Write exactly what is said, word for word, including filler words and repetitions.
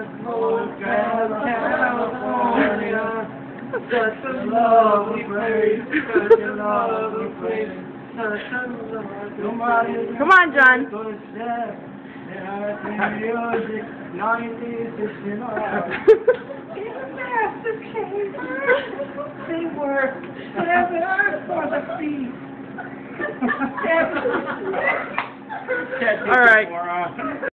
California, such a lovely place, such a lovely place, such a lovely place. Come on, John. They were seven for the feet. All right.